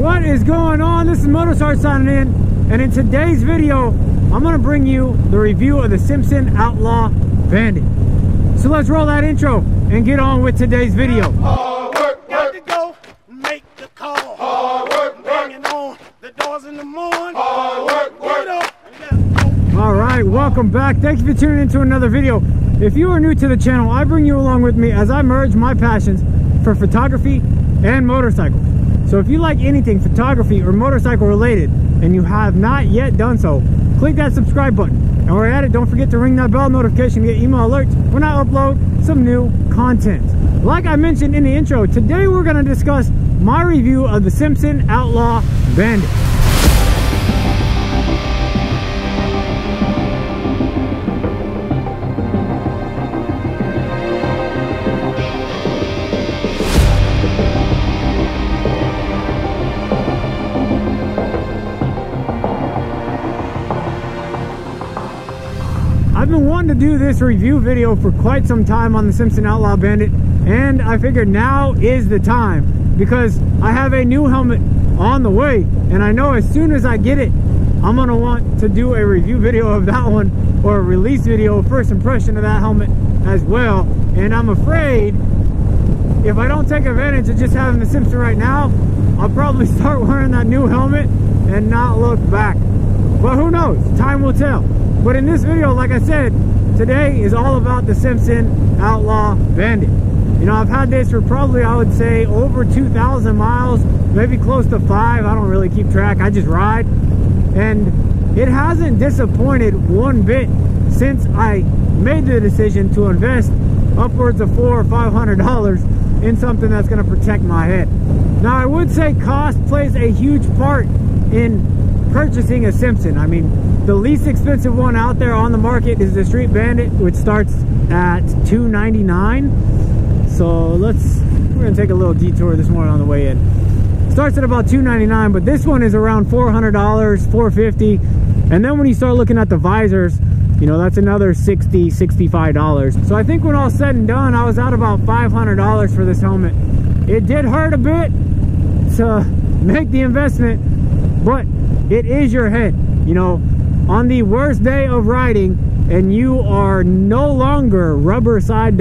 What is going on? This is Motorstar signing in, and in today's video I'm going to bring you the review of the Simpson Outlaw Bandit. So let's roll that intro and get on with today's video. Hard work, got to go, make the call. Hard work, banging on the doors in the morning. Hard work, get up and let's go. Alright, welcome back. Thank you for tuning into another video. If you are new to the channel, I bring you along with me as I merge my passions for photography and motorcycles. So if you like anything photography or motorcycle related and you have not yet done so, click that subscribe button. And while you're at it, don't forget to ring that bell notification to get email alerts when I upload some new content. Like I mentioned in the intro, today we're going to discuss my review of the Simpson Outlaw Bandit. I've been wanting to do this review video for quite some time on the Simpson Outlaw Bandit, and I figured now is the time because I have a new helmet on the way, and I know as soon as I get it, I'm gonna want to do a review video of that one, or a release video, first impression of that helmet as well. And I'm afraid if I don't take advantage of just having the Simpson right now, I'll probably start wearing that new helmet and not look back. But who knows? Time will tell. But in this video, like I said, today is all about the Simpson Outlaw Bandit. You know, I've had this for probably, I would say, over 2,000 miles, maybe close to 5. I don't really keep track. I just ride. And it hasn't disappointed one bit since I made the decision to invest upwards of $400 or $500 in something that's going to protect my head. Now, I would say cost plays a huge part in purchasing a Simpson. I mean, the least expensive one out there on the market is the Street Bandit, which starts at $299. So we're gonna take a little detour this morning on the way in. Starts at about $299, but this one is around $400, $450. And then when you start looking at the visors, you know, that's another $60, $65. So I think when all said and done, I was out about $500 for this helmet. It did hurt a bit to make the investment, but it is your head. You know, on the worst day of riding and you are no longer rubber side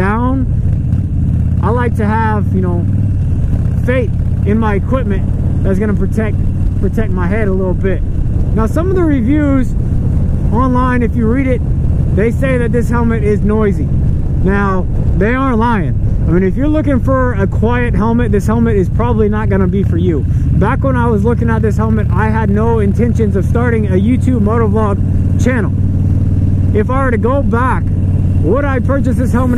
down, I like to have, you know, faith in my equipment that's going to protect my head a little bit. Now, some of the reviews online, if you read it, they say that this helmet is noisy. Now, they aren't lying. I mean, if you're looking for a quiet helmet, this helmet is probably not going to be for you. Back when I was looking at this helmet, I had no intentions of starting a YouTube motovlog channel. If I were to go back, would I purchase this helmet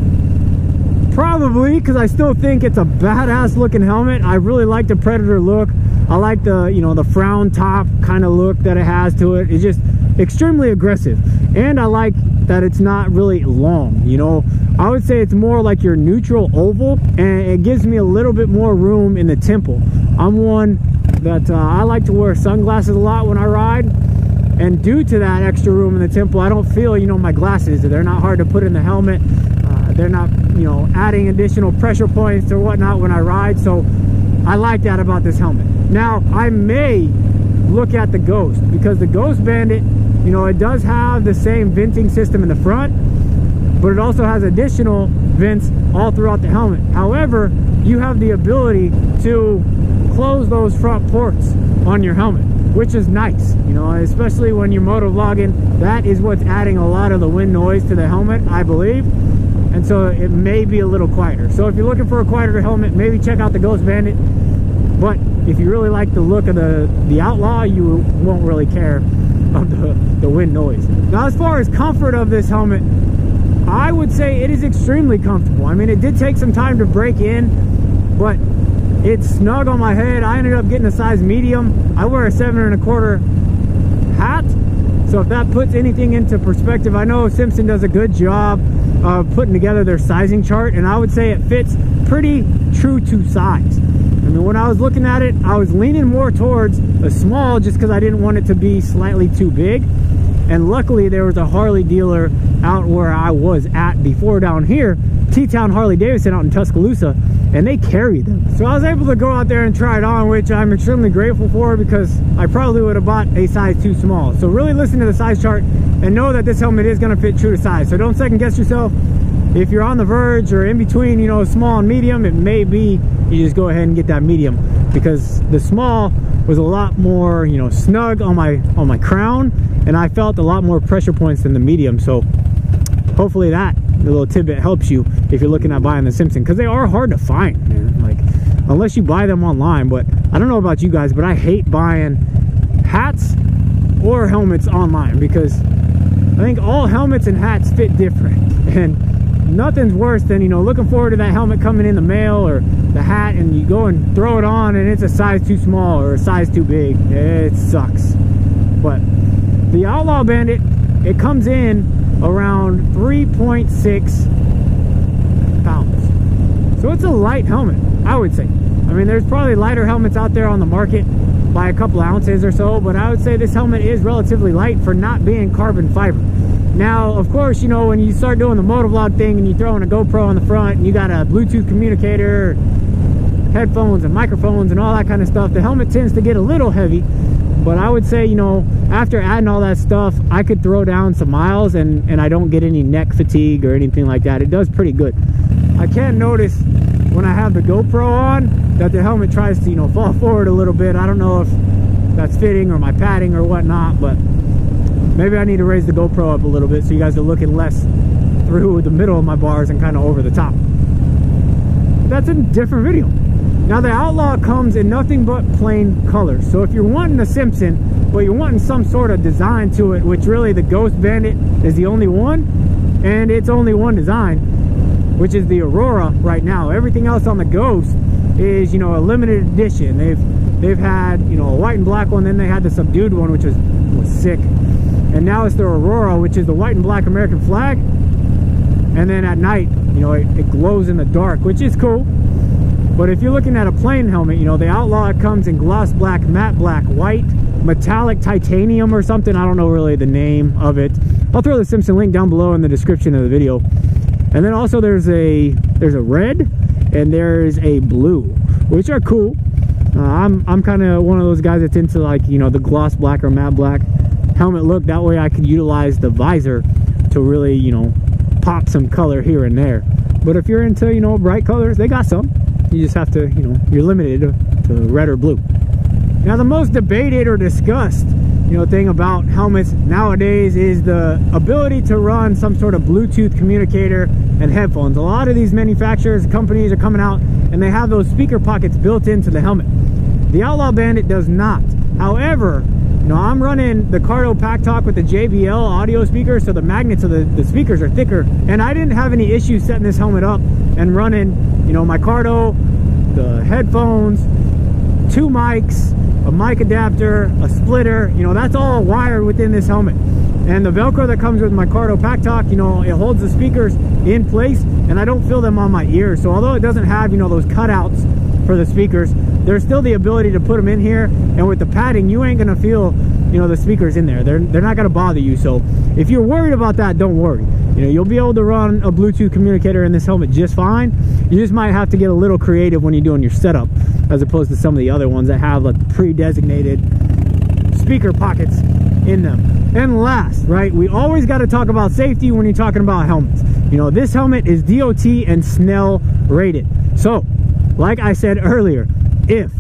again? Probably, because I still think it's a badass looking helmet. I really like the Predator look. I like the, you know, the frown top kind of look that it has to it. It's just extremely aggressive. And I like that it's not really long, you know. I would say it's more like your neutral oval, and it gives me a little bit more room in the temple. I'm one that I like to wear sunglasses a lot when I ride, and due to that extra room in the temple, I don't feel, you know, my glasses, they're not hard to put in the helmet. They're not, you know, adding additional pressure points or whatnot when I ride. So I like that about this helmet. Now, I may look at the Ghost, because the Ghost Bandit, you know, it does have the same venting system in the front, but it also has additional vents all throughout the helmet. However, you have the ability to close those front ports on your helmet, which is nice, you know, especially when you're motovlogging. That is what's adding a lot of the wind noise to the helmet, I believe. And so it may be a little quieter. So if you're looking for a quieter helmet, maybe check out the Ghost Bandit. But if you really like the look of the Outlaw, you won't really care of the wind noise. Now, as far as comfort of this helmet, I would say it is extremely comfortable. I mean, it did take some time to break in, but it's snug on my head. I ended up getting a size medium. I wear a 7 1/4 hat, so if that puts anything into perspective, I know Simpson does a good job of putting together their sizing chart, and I would say it fits pretty true to size. I mean, when I was looking at it, I was leaning more towards a small just because I didn't want it to be slightly too big. And luckily there was a Harley dealer out where I was at before down here, T-Town Harley Davidson out in Tuscaloosa, and they carry them. So I was able to go out there and try it on, which I'm extremely grateful for, because I probably would have bought a size too small. So really listen to the size chart and know that this helmet is going to fit true to size. So don't second guess yourself. If you're on the verge or in between, you know, small and medium, it may be you just go ahead and get that medium, because the small was a lot more, you know, snug on my crown, and I felt a lot more pressure points than the medium. So hopefully that little tidbit helps you if you're looking at buying the Simpson, because they are hard to find, man. Like, unless you buy them online. But I don't know about you guys, but I hate buying hats or helmets online, because I think all helmets and hats fit different, and nothing's worse than, you know, looking forward to that helmet coming in the mail or the hat, and you go and throw it on and it's a size too small or a size too big. It sucks. But the Outlaw Bandit, it comes in around 3.6 pounds. So it's a light helmet, I would say. I mean, there's probably lighter helmets out there on the market by a couple ounces or so, but I would say this helmet is relatively light for not being carbon fiber. Now, of course, you know, when you start doing the motovlog thing and you throw in a GoPro on the front and you got a Bluetooth communicator, headphones and microphones and all that kind of stuff, the helmet tends to get a little heavy. But I would say, you know, after adding all that stuff, I could throw down some miles and I don't get any neck fatigue or anything like that. It does pretty good. I can notice when I have the GoPro on that the helmet tries to, you know, fall forward a little bit. I don't know if that's fitting or my padding or whatnot, but maybe I need to raise the GoPro up a little bit so you guys are looking less through the middle of my bars and kind of over the top. That's a different video. Now the Outlaw comes in nothing but plain colors. So if you're wanting a Simpson, but you're wanting some sort of design to it, which really the Ghost Bandit is the only one, and it's only one design, which is the Aurora right now. Everything else on the Ghost is, you know, a limited edition. They've had, you know, a white and black one, then they had the subdued one, which was sick. And now it's the Aurora, which is the white and black American flag. And then at night, you know, it glows in the dark, which is cool. But if you're looking at a plain helmet, you know, the Outlaw comes in gloss black, matte black, white, metallic titanium or something. I don't know really the name of it. I'll throw the Simpson link down below in the description of the video. And then also there's a red and there's a blue, which are cool. I'm kind of one of those guys that's into, like, you know, the gloss black or matte black helmet look. That way I can utilize the visor to really, you know, pop some color here and there. But if you're into, you know, bright colors, they got some. You just have to, you know, you're limited to red or blue. Now the most debated or discussed, you know, thing about helmets nowadays is the ability to run some sort of Bluetooth communicator and headphones. A lot of these manufacturers, companies are coming out and they have those speaker pockets built into the helmet. The Outlaw Bandit does not. However, you know, I'm running the Cardo Pack Talk with the JBL audio speaker, so the magnets of the speakers are thicker, and I didn't have any issues setting this helmet up and running, you know, my Cardo, the headphones, 2 mics, a mic adapter, a splitter. You know, that's all wired within this helmet. And the Velcro that comes with my Cardo Pack Talk, you know, it holds the speakers in place and I don't feel them on my ears. So although it doesn't have, you know, those cutouts for the speakers, there's still the ability to put them in here, and with the padding you ain't gonna feel, you know, the speakers in there. They're not gonna bother you. So if you're worried about that, don't worry. You know, you'll be able to run a Bluetooth communicator in this helmet just fine. You just might have to get a little creative when you're doing your setup, as opposed to some of the other ones that have like pre-designated speaker pockets in them. And last, right, we always got to talk about safety when you're talking about helmets. You know, this helmet is DOT and Snell rated. So like I said earlier, if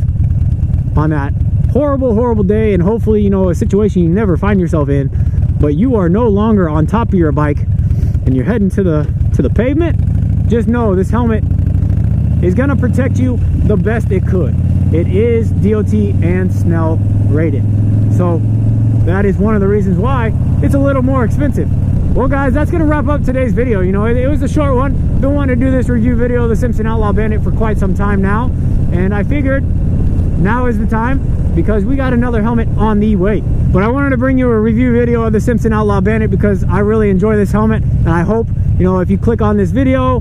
on that horrible day, and hopefully, you know, a situation you never find yourself in, but you are no longer on top of your bike and you're heading to the pavement, just know this helmet is gonna protect you the best it could. It is DOT and Snell rated. So that is one of the reasons why it's a little more expensive. Well guys, that's gonna wrap up today's video. You know, it was a short one. Been wanting to do this review video of the Simpson Outlaw Bandit for quite some time now, and I figured now is the time because we got another helmet on the way. But I wanted to bring you a review video of the Simpson Outlaw Bandit because I really enjoy this helmet, and I hope, you know, if you click on this video,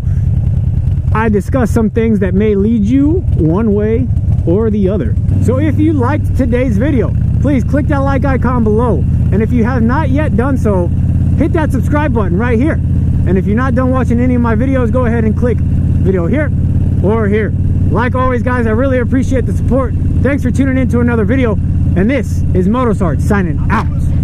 I discuss some things that may lead you one way or the other. So if you liked today's video, please click that like icon below. And if you have not yet done so, hit that subscribe button right here. And if you're not done watching any of my videos, go ahead and click video here or here. Like always, guys, I really appreciate the support. Thanks for tuning in to another video. And this is Motosart signing out.